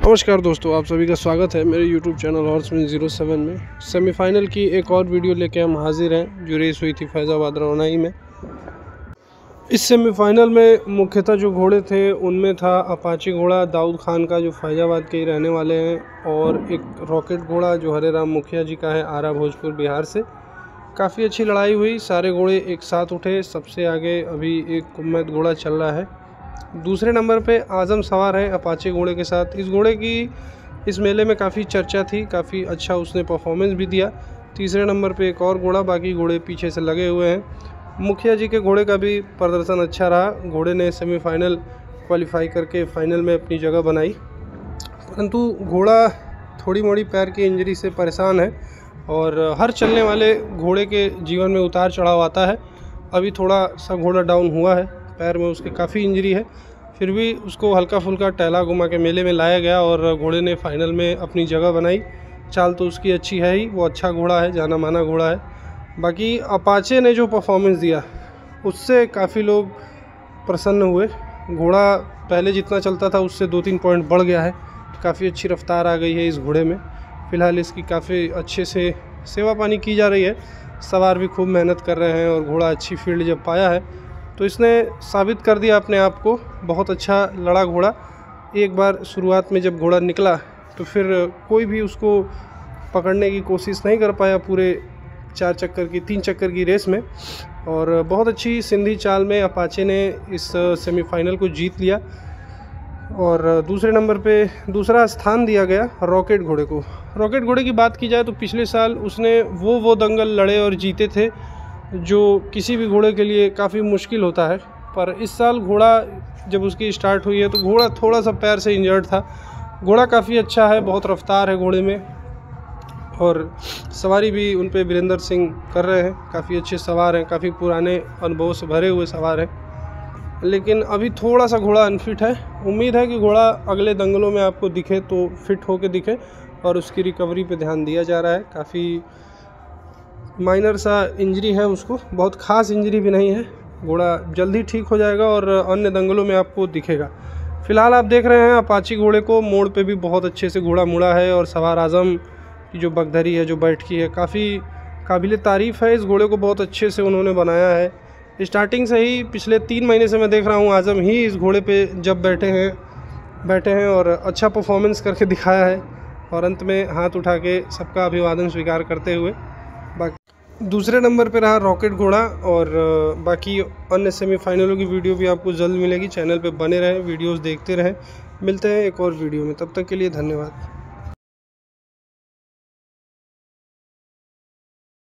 नमस्कार दोस्तों, आप सभी का स्वागत है मेरे YouTube चैनल हॉर्समैन 07 में। सेमीफाइनल की एक और वीडियो लेके हम हाजिर हैं जो रेस हुई थी फैज़ाबाद रौनाई में। इस सेमीफाइनल में मुख्यतः जो घोड़े थे उनमें था अपाची घोड़ा दाऊद खान का जो फैज़ाबाद के ही रहने वाले हैं, और एक रॉकेट घोड़ा जो हरे राम मुखिया जी का है आरा भोजपुर बिहार से। काफ़ी अच्छी लड़ाई हुई, सारे घोड़े एक साथ उठे। सबसे आगे अभी एक कुम्मैद घोड़ा चल रहा है। दूसरे नंबर पे आज़म सवार है अपाचे घोड़े के साथ। इस घोड़े की इस मेले में काफ़ी चर्चा थी, काफ़ी अच्छा उसने परफॉर्मेंस भी दिया। तीसरे नंबर पे एक और घोड़ा, बाकी घोड़े पीछे से लगे हुए हैं। मुखिया जी के घोड़े का भी प्रदर्शन अच्छा रहा। घोड़े ने सेमीफाइनल क्वालिफाई करके फाइनल में अपनी जगह बनाई, परंतु घोड़ा थोड़ी मोड़ी पैर की इंजरी से परेशान है, और हर चलने वाले घोड़े के जीवन में उतार चढ़ाव आता है। अभी थोड़ा सा घोड़ा डाउन हुआ है, पैर में उसके काफ़ी इंजरी है, फिर भी उसको हल्का फुल्का टहला घुमा के मेले में लाया गया और घोड़े ने फाइनल में अपनी जगह बनाई। चाल तो उसकी अच्छी है ही, वो अच्छा घोड़ा है, जाना माना घोड़ा है। बाकी अपाचे ने जो परफॉर्मेंस दिया उससे काफ़ी लोग प्रसन्न हुए। घोड़ा पहले जितना चलता था उससे 2-3 पॉइंट बढ़ गया है, काफ़ी अच्छी रफ्तार आ गई है इस घोड़े में। फ़िलहाल इसकी काफ़ी अच्छे से सेवा पानी की जा रही है, सवार भी खूब मेहनत कर रहे हैं, और घोड़ा अच्छी फील्ड जब पाया है तो इसने साबित कर दिया अपने आप को। बहुत अच्छा लड़ा घोड़ा। एक बार शुरुआत में जब घोड़ा निकला तो फिर कोई भी उसको पकड़ने की कोशिश नहीं कर पाया पूरे 3 चक्कर की रेस में, और बहुत अच्छी सिंधी चाल में अपाचे ने इस सेमीफाइनल को जीत लिया। और दूसरे नंबर पे दूसरा स्थान दिया गया रॉकेट घोड़े को। रॉकेट घोड़े की बात की जाए तो पिछले साल उसने वो दंगल लड़े और जीते थे जो किसी भी घोड़े के लिए काफ़ी मुश्किल होता है। पर इस साल घोड़ा जब उसकी स्टार्ट हुई है तो घोड़ा थोड़ा सा पैर से इंजर्ड था। घोड़ा काफ़ी अच्छा है, बहुत रफ्तार है घोड़े में, और सवारी भी उन पे वीरेंद्र सिंह कर रहे हैं। काफ़ी अच्छे सवार हैं, काफ़ी पुराने अनुभव से भरे हुए सवार हैं, लेकिन अभी थोड़ा सा घोड़ा अनफिट है। उम्मीद है कि घोड़ा अगले दंगलों में आपको दिखे तो फिट होके दिखे, और उसकी रिकवरी पे ध्यान दिया जा रहा है। काफ़ी माइनर सा इंजरी है उसको, बहुत ख़ास इंजरी भी नहीं है। घोड़ा जल्दी ठीक हो जाएगा और अन्य दंगलों में आपको दिखेगा। फ़िलहाल आप देख रहे हैं अपाची घोड़े को, मोड़ पे भी बहुत अच्छे से घोड़ा मुड़ा है, और सवार आज़म की जो बगधरी है, जो बैठकी है, काफ़ी काबिल तारीफ़ है। इस घोड़े को बहुत अच्छे से उन्होंने बनाया है। स्टार्टिंग से ही पिछले 3 महीने से मैं देख रहा हूँ आज़म ही इस घोड़े पे जब बैठे हैं और अच्छा परफॉर्मेंस करके दिखाया है, और अंत में हाथ उठा के सबका अभिवादन स्वीकार करते हुए। बाकी दूसरे नंबर पे रहा रॉकेट घोड़ा, और बाकी अन्य सेमीफाइनलों की वीडियो भी आपको जल्द मिलेगी। चैनल पे बने रहें, वीडियोस देखते रहें। मिलते हैं एक और वीडियो में, तब तक के लिए धन्यवाद।